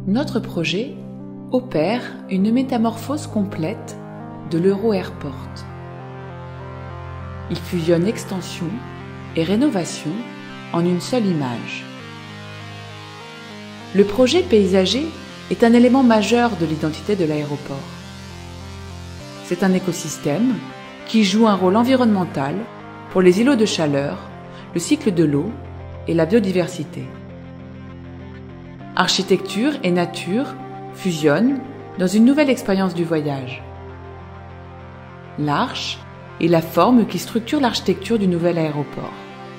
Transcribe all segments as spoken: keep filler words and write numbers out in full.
Notre projet opère une métamorphose complète de l'Euro-Airport. Il fusionne extension et rénovation en une seule image. Le projet paysager est un élément majeur de l'identité de l'aéroport. C'est un écosystème qui joue un rôle environnemental pour les îlots de chaleur, le cycle de l'eau et la biodiversité. Architecture et nature fusionnent dans une nouvelle expérience du voyage. L'arche est la forme qui structure l'architecture du nouvel aéroport.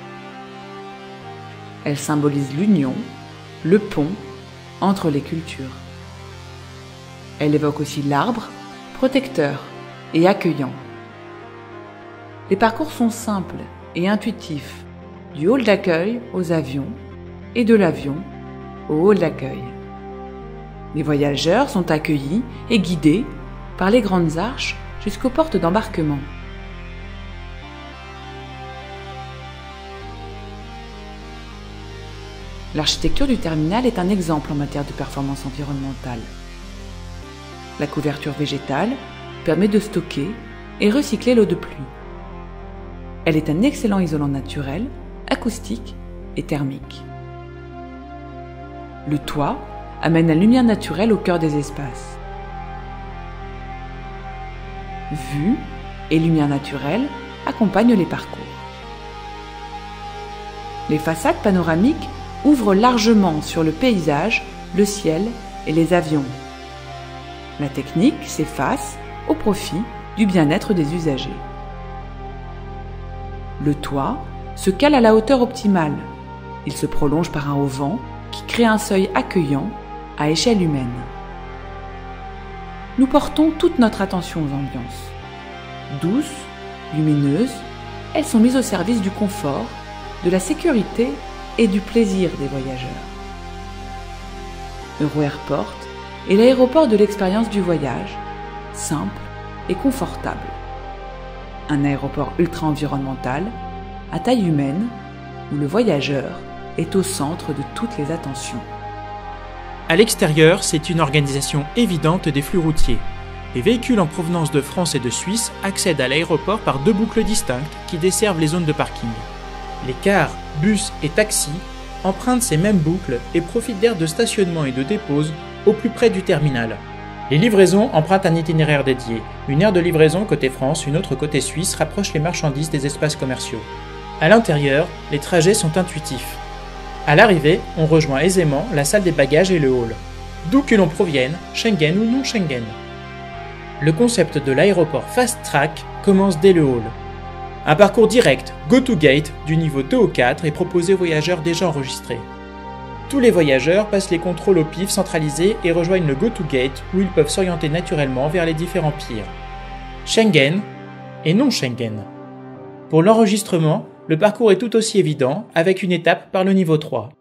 Elle symbolise l'union, le pont entre les cultures. Elle évoque aussi l'arbre, protecteur et accueillant. Les parcours sont simples et intuitifs, du hall d'accueil aux avions et de l'avion au hall d'accueil. Les voyageurs sont accueillis et guidés par les grandes arches jusqu'aux portes d'embarquement. L'architecture du terminal est un exemple en matière de performance environnementale. La couverture végétale permet de stocker et recycler l'eau de pluie. Elle est un excellent isolant naturel, acoustique et thermique. Le toit amène la lumière naturelle au cœur des espaces. Vue et lumière naturelle accompagnent les parcours. Les façades panoramiques ouvrent largement sur le paysage, le ciel et les avions. La technique s'efface au profit du bien-être des usagers. Le toit se cale à la hauteur optimale. Il se prolonge par un auvent qui crée un seuil accueillant à échelle humaine. Nous portons toute notre attention aux ambiances. Douces, lumineuses, elles sont mises au service du confort, de la sécurité et du plaisir des voyageurs. Euro-Airport est l'aéroport de l'expérience du voyage, simple et confortable. Un aéroport ultra-environnemental, à taille humaine, où le voyageur est au centre de toutes les attentions. À l'extérieur, c'est une organisation évidente des flux routiers. Les véhicules en provenance de France et de Suisse accèdent à l'aéroport par deux boucles distinctes qui desservent les zones de parking. Les cars, bus et taxis empruntent ces mêmes boucles et profitent d'aires de stationnement et de dépose au plus près du terminal. Les livraisons empruntent un itinéraire dédié. Une aire de livraison côté France, une autre côté Suisse rapproche les marchandises des espaces commerciaux. À l'intérieur, les trajets sont intuitifs. À l'arrivée, on rejoint aisément la salle des bagages et le hall. D'où que l'on provienne, Schengen ou non Schengen. Le concept de l'aéroport Fast Track commence dès le hall. Un parcours direct, Go to Gate, du niveau deux au quatre est proposé aux voyageurs déjà enregistrés. Tous les voyageurs passent les contrôles au pif centralisé et rejoignent le Go to Gate où ils peuvent s'orienter naturellement vers les différents piers. Schengen et non Schengen. Pour l'enregistrement, le parcours est tout aussi évident avec une étape par le niveau trois.